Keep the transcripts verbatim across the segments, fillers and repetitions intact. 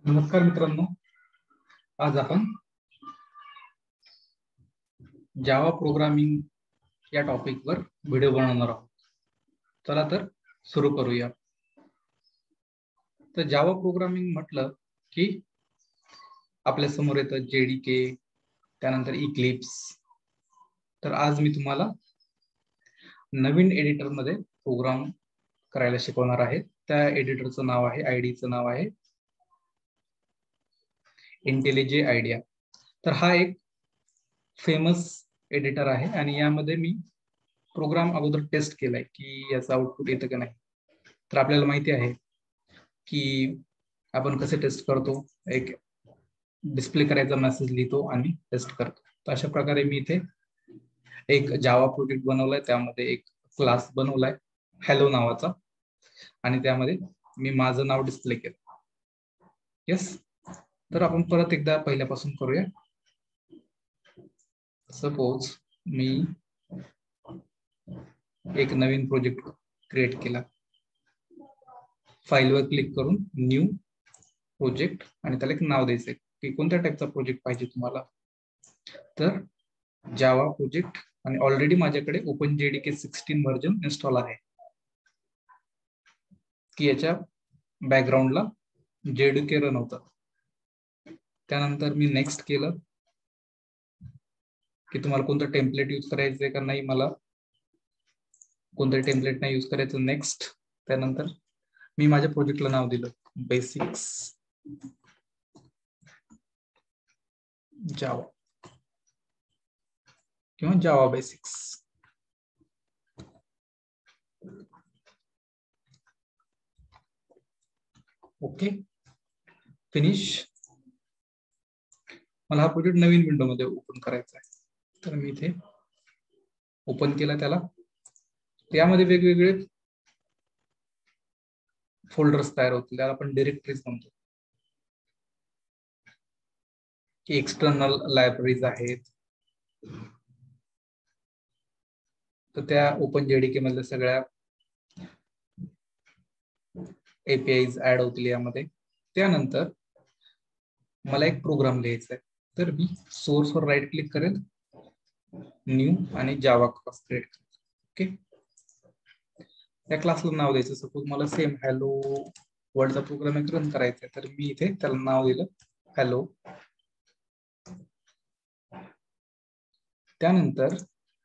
नमस्कार मित्रांनो, आज आपण जावा प्रोग्रामिंग या टॉपिक वर व्हिडिओ बनवणार आहोत. चला तर सुरू करूया. तर जावा प्रोग्रामिंग म्हटलं की आपल्या समोर येतं जेडीके, त्यानंतर इक्लिप्स. तर आज मी तुम्हाला नवीन एडिटर मध्ये प्रोग्राम करायला शिकवणार आहे. त्या एडिटरचं नाव आहे, आयडीचं नाव आहे इंटेलिजे आयडिया. तर हा एक फेमस एडिटर आहे आणि यामध्ये मी प्रोग्राम अगोदर टेस्ट केलाय की याचा आउटपुट येतं की नाही. तर आपल्याला माहिती आहे की आपण कसे टेस्ट करतो, एक डिस्प्ले करायचा मेसेज लिहितो आणि टेस्ट करतो. तर अशा प्रकारे मी इथे एक जावा प्रोजेक्ट बनवलाय, त्यामध्ये एक क्लास बनवलाय हॅलो नावाचा आणि त्यामध्ये मी माझं नाव डिस्प्ले केलं. येस. तर आपण परत एकदा पहिल्यापासून करूया. सपोज मी एक नवीन प्रोजेक्ट क्रिएट केला. फाईलवर क्लिक करून न्यू प्रोजेक्ट आणि त्याला एक नाव द्यायचंय की कोणत्या टाईपचा प्रोजेक्ट पाहिजे तुम्हाला. तर जावा प्रोजेक्ट आणि ऑलरेडी माझ्याकडे open JDK sixteen version install आहे की याच्या बॅकग्राऊंडला जेडीके रन होतं. त्यानंतर मी नेक्स्ट केलं की तुम्हाला कोणतं टेम्पलेट यूज करायचंय का नाही, मला कोणतं टेम्पलेट नाही यूज करायचं. नेक्स्ट. त्यानंतर मी माझ्या प्रोजेक्टला नाव दिलं बेसिक्स जावा किंवा जावा बेसिक्स. Okay, finish. मला हा प्रोजेक्ट नवीन विंडो मध्ये ओपन करायचा आहे. तर मी इथे ओपन केला त्याला. त्यामध्ये वेगवेगळे फोल्डर्स तयार होतील, त्याला आपण डिरेक्टरीज म्हणतो. एक्सटर्नल लायब्ररीज आहेत, तर त्या ओपन जेडीके मधल्या सगळ्या एपीआयज ऍड होतील यामध्ये. त्यानंतर मला एक प्रोग्राम लिहायचा आहे, तर मी सोर्स वर राईट क्लिक करेल, न्यू आणि जावा क्लास क्रिएट करेल. ओके, त्या क्लासला नाव द्यायचं. सपोज मला सेम हॅलो वर्डचा प्रोग्राम एक रन करायचा आहे, तर मी इथे त्याला नाव दिलं हॅलो. त्यानंतर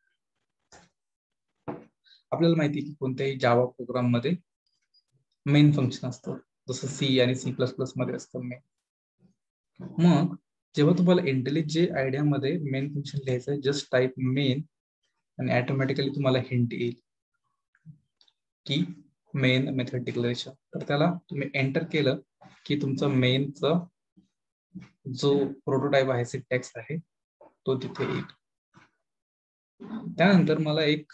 आपल्याला माहिती की कोणत्याही जावा प्रोग्राम मध्ये मेन फंक्शन असतं, जसं सी आणि सी प्लस प्लस मध्ये असतं मेन. मग जेव्हा तुम्हाला इंटेलिजे आयडिया मध्ये मेन फंक्शन लिहायचं आहे, जस्ट टाईप मेन आणि ऑटोमॅटिकली तुम्हाला हिंट येईल की मेन मेथड डिक्लेरेशन. तर त्याला तुम्ही एंटर केलं की तुमचं मेनचा जो प्रोटोटाइप आहे, सिंटॅक्स आहे, तो तिथे येईल. त्यानंतर मला एक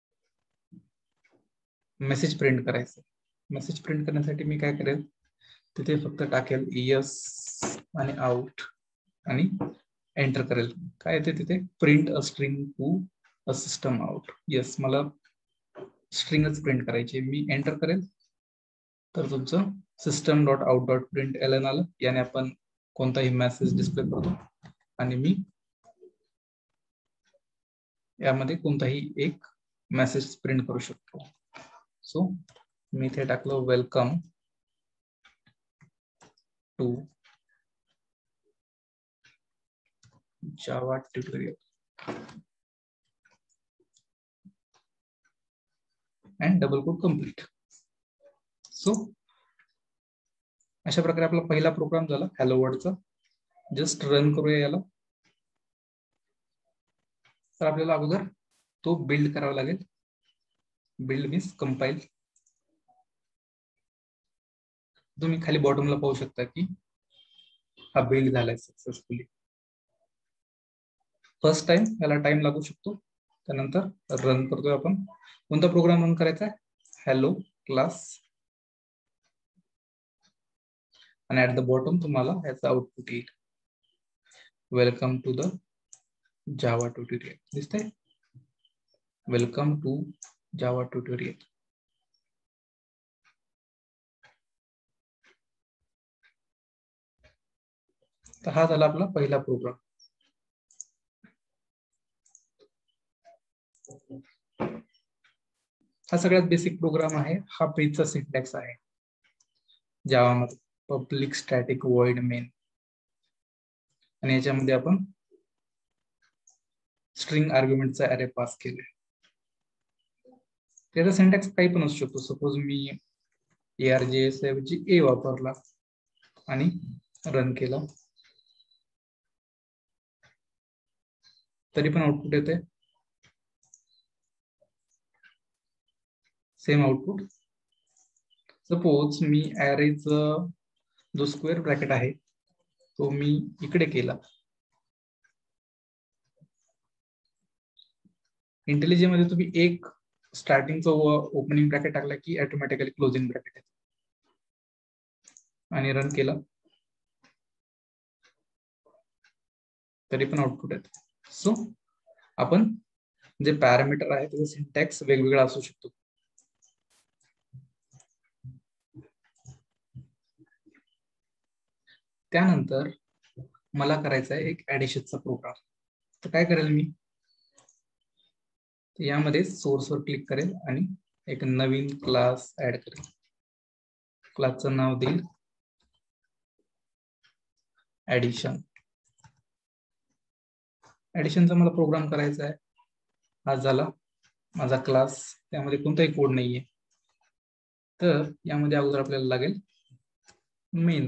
मेसेज प्रिंट करायचं. मेसेज प्रिंट करण्यासाठी मी काय करेल, तिथे फक्त टाकेल यस आणि आउट आणि एंटर करेल. काय येते तिथे, print a string to a system out. Yes, मला स्ट्रिंगच प्रिंट करायची. मी एंटर करेल तर तुमचं system dot out dot print L N आलं. याने आपण कोणताही मेसेज डिस्प्ले करतो आणि मी यामध्ये कोणताही एक मेसेज प्रिंट करू शकतो. सो मी इथे टाकलं welcome to Java tutorial and double quote complete. So अशा प्रकारे आपला पहिला प्रोग्राम झाला हॅलो वर्डचा. जस्ट रन करूया याला. तर आपल्याला अगोदर तो बिल्ड करावा लागेल. Build means compile. तुम्ही खाली बॉटमला पाहू शकता की हा बिल्ड झालाय सक्सेसफुली. फर्स्ट टाइम याला टाइम लागू शकतो. त्यानंतर रन करतोय आपण. कोणता प्रोग्राम रन करायचा आहे, हॅलो क्लास. आणि ऍट द बॉटम तुम्हाला याचा आउटपुट येईल, welcome to the Java tutorial. दिसतंय, वेलकम टू जावा ट्युटोरियल. तर हा झाला आपला पहिला प्रोग्राम. हा सगळ्यात बेसिक प्रोग्राम आहे. हा पेजचा सिंटॅक्स आहे जावामध्ये, पब्लिक स्टॅटिक वॉइड मेन. आणि याच्यामध्ये आपण स्ट्रिंग आर्ग्युमेंटचा अरे पास केले. त्याचा सिंटॅक्स काही पण असू शकतो. सपोज मी एआरजेएस ऐवजी ए वापरला आणि रन केला तरी पण आउटपुट येते सेम आउटपुट. सपोज मी अरेज जो स्क्वेअर ब्रॅकेट आहे तो मी इकडे केला. इंटेलिजन मध्ये तुम्ही एक स्टार्टिंगचा ओपनिंग ब्रॅकेट टाकला की ऑटोमॅटिकली क्लोजिंग ब्रॅकेट येते आणि रन केला तरी पण आउटपुट येते. सो आपण जे पॅरामीटर आहे त्याचा सिंटॅक्स वेगवेगळा असू शकतो. त्यानंतर मला करायचा आहे एक ऍडिशनचा प्रोग्राम. तर काय करेल मी, यामध्ये सोर्सवर क्लिक करेल आणि एक नवीन क्लास ऍड करेल. क्लासचं नाव देईल ऍडिशन. ऍडिशनचा मला प्रोग्राम करायचा आहे. हा झाला माझा क्लास. त्यामध्ये कोणताही कोड नाहीये. तर यामध्ये अगोदर आपल्याला लागेल मेन.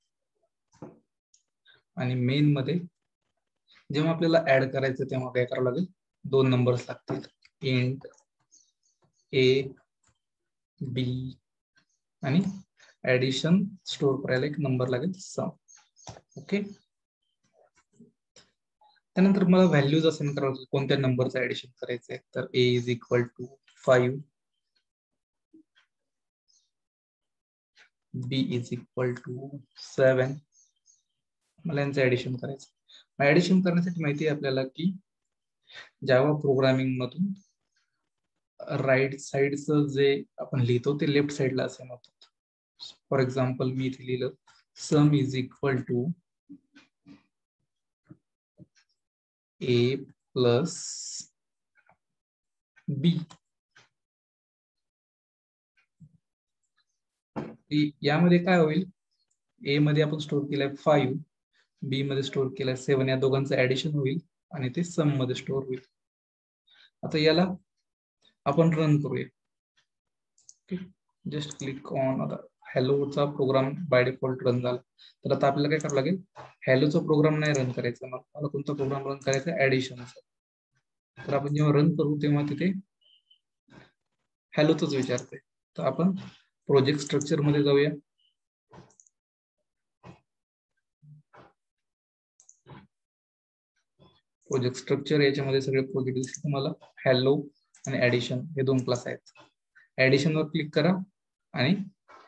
आणि मेन मध्ये जेव्हा आपल्याला ऍड करायचं तेव्हा काय करावं लागेल, दोन नंबर्स लागतील. इंट ए बी आणि ऍडिशन स्टोअर करायला एक नंबर लागेल सम. ओके. त्यानंतर मला व्हॅल्यूज असाइन करावं, कोणत्या नंबरचं ऍडिशन करायचं आहे. तर A is equal to five, B is equal to seven. मला यांचं ऍडिशन करायचं. ऍडिशन करण्यासाठी माहिती आहे आपल्याला की जावा प्रोग्रामिंग मधून राईट साइडचं जे आपण लिहितो ते लेफ्ट साइडला असाइन होतात. फॉर एक्झाम्पल मी इथे लिहिलं sum is equal to A plus B. यामध्ये काय होईल, ए मध्ये आपण स्टोअर केलाय फाईव्ह, बी मध्ये स्टोअर केलाय सेवन. या दोघांचं ऍडिशन होईल आणि ते सम मध्ये स्टोअर होईल. आता याला आपण रन करूया. Just click on. आता हॅलोचा प्रोग्राम बाय डिफॉल्ट रन झाला. तर आता आपल्याला काय करावं लागेल, हॅलोचा प्रोग्राम नाही रन करायचा. मला कोणता प्रोग्राम रन करायचा, ऍडिशनचा. तर आपण जेव्हा रन करू तेव्हा तिथे हॅलोच विचारते. तर आपण प्रोजेक्ट स्ट्रक्चर मध्ये जाऊया. प्रोजेक्ट स्ट्रक्चर याच्यामध्ये सगळे प्रोजेक्ट दिसतील तुम्हाला. हॅलो आणि ऍडिशन हे दोन क्लास आहेत. ऍडिशन वर क्लिक करा आणि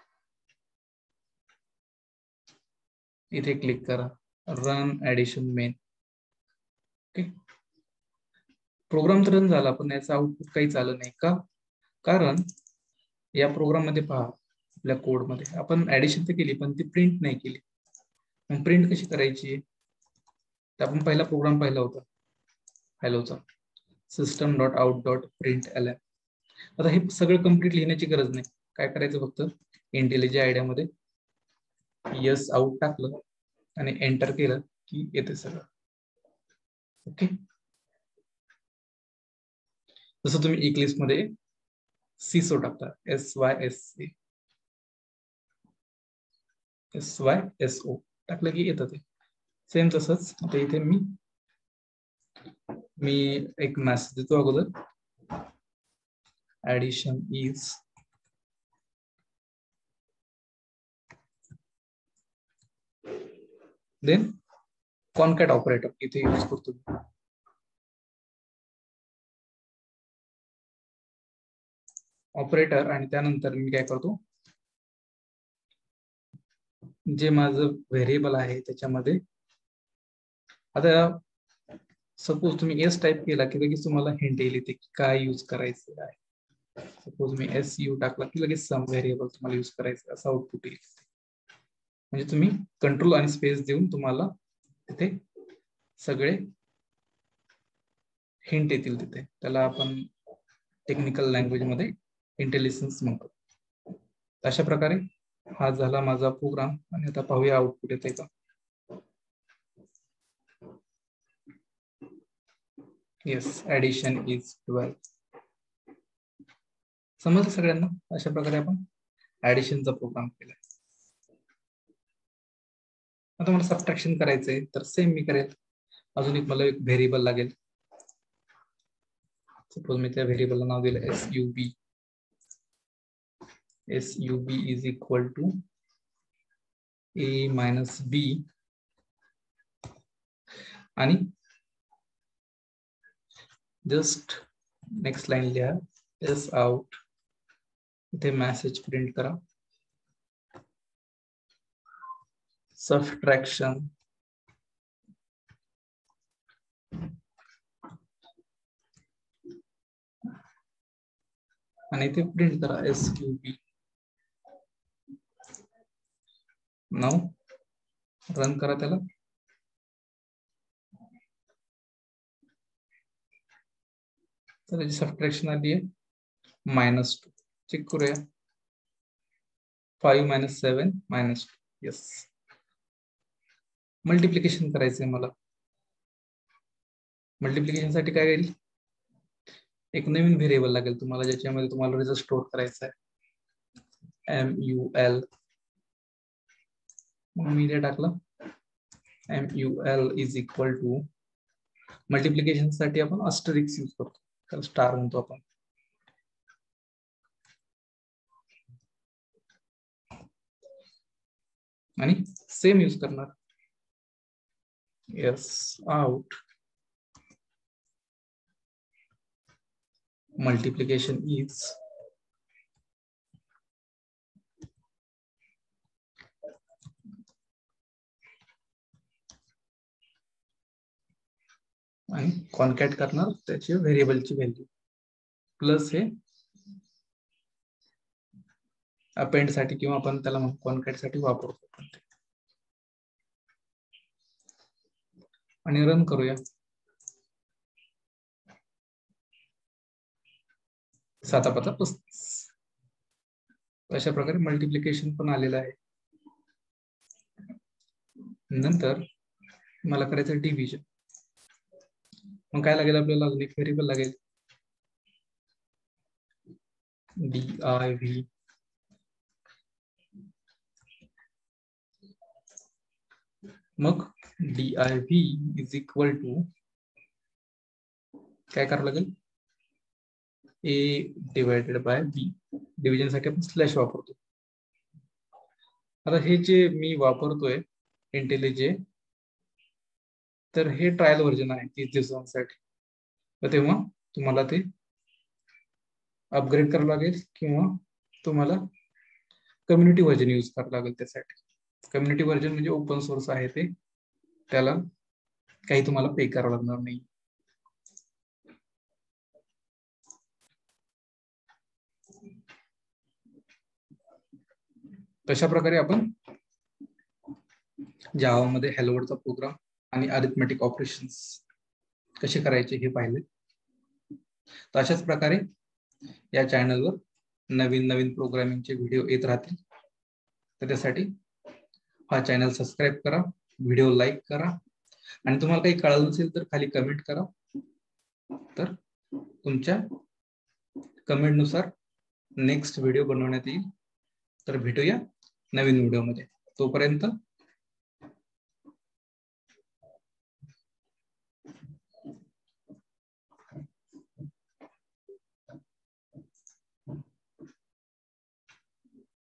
इथे क्लिक करा run addition main. Okay. Program तर रन झाला पण याचा आउटपुट काही चालू नाही. का? कारण या प्रोग्राम मध्ये पहा, आपल्या कोड मध्ये आपण ऍडिशन तर केली पण ती प्रिंट नाही केली. मग प्रिंट कशी करायची, तर आपण पहिला प्रोग्राम पाहिला होता हॅलोचा, system dot out dot print L N. आता हे सगळं कम्प्लीट लिहिण्याची गरज नाही. काय करायचं, फक्त इंटेलिजन आयडिया मध्ये यस आउट टाकलं आणि एंटर केलं की येते सगळं. ओके. जसं तुम्ही इक्लिप्स मध्ये सीसो टाकता, S Y S C S Y S O टाकलं की येतं ते. सेम तसंच आता इथे मी मी एक मेसेज देतो अगोदर, addition is then concat operator इथे यूज करतो. ऑपरेटर आणि त्यानंतर मी काय करतो, जे माझं व्हेरिएबल आहे त्याच्यामध्ये आता सपोज तुम्ही एस टाईप केला की लगेच तुम्हाला हिंट येईल इथे की काय यूज करायचं आहे. सपोज मी एस यू टाकला की लगेच सम व्हेरिएबल तुम्हाला यूज करायचं असं आउटपुट येईल. म्हणजे तुम्ही कंट्रोल आणि स्पेस देऊन तुम्हाला तिथे सगळे हिंट येतील तिथे. त्याला आपण टेक्निकल लँग्वेज मध्ये इंटेलिजन्स म्हणतो. अशा प्रकारे हा झाला माझा प्रोग्राम आणि आता पाहूया आउटपुट येते का. Yes, addition is twelve. समजलं सगळ्यांना. अशा प्रकारे आपण ऍडिशनचा प्रोग्राम केला. आता मला सबट्रॅक्शन करायचंय तर सेम मी करेल. अजून एक मला एक व्हेरिएबल लागेल. सपोज मी त्या व्हेरिएबलला नाव दिलं S U B. S U B is equal to A minus B आणि जस्ट नेक्स्ट लाईन लिहा एस आउट. इथे मेसेज प्रिंट करा. सबट्रॅक्शन आणि इथे प्रिंट करा एस यू बी. नाव रन करा त्याला. तर त्याची सबट्रॅक्शन आली आहे मायनस टू. चेक करूया. Five minus seven minus two. Yes. Multiplication करायचंय मला. मल्टिप्लिकेशन साठी काय येईल, एक नवीन व्हेरिएबल लागेल तुम्हाला ज्याच्यामध्ये तुम्हाला रिझल्ट स्टोअर करायचा आहे. M U L. मी ते टाकलं M U L is equal to. Multiplication साठी आपण अस्टरिक्स यूज करतो, त्याला स्टार म्हणतो आपण. आणि सेम यूज करणार. Sysout. मल्टिप्लिकेशन इज आणि कॉन्कॅट करणार त्याची व्हेरिएबलची व्हॅल्यू प्लस हे अपेंड साठी किंवा आपण त्याला कॉन्कॅट साठी वापरतो आपण ते. आणि रन करूया. साता पाचा पस्तीस. अशा प्रकारे मल्टिप्लिकेशन पण आलेलं आहे. नंतर मला करायचं डिव्हिजन. मग काय लागेल आपल्याला, अजून एक व्हेरिएबल लागेल डी आय व्ही. मग D I V is equal to काय करावं लागेल, A divided by B. Division साठी आपण स्लॅश वापरतो. आता हे जे मी वापरतोय इंटेलिजे, तर हे ट्रायल व्हर्जन आहे तीस दिवसांसाठी. तर तेव्हा तुम्हाला ते अपग्रेड करावं लागेल किंवा तुम्हाला कम्युनिटी व्हर्जन यूज करावं लागेल त्यासाठी. कम्युनिटी व्हर्जन म्हणजे ओपन सोर्स आहे ते, त्याला काही तुम्हाला पे करावं लागणार नाही. तशा प्रकारे आपण जावा मध्ये हेल्लो वर्ल्डचा प्रोग्राम आणि अरिथमेटिक ऑपरेशन्स कसे करायचे हे पाहिले. तर अशाच प्रकारे या चॅनलवर नवीन नवीन प्रोग्रामिंगचे व्हिडिओ येत राहतील. तर त्यासाठी हा चॅनल सबस्क्राईब करा, व्हिडिओ लाईक करा आणि तुम्हाला काही कळलं नसेल तर खाली कमेंट करा. तर तुमच्या कमेंट नुसार नेक्स्ट व्हिडिओ बनवण्यात येईल. तर भेटूया नवीन व्हिडिओमध्ये. तोपर्यंत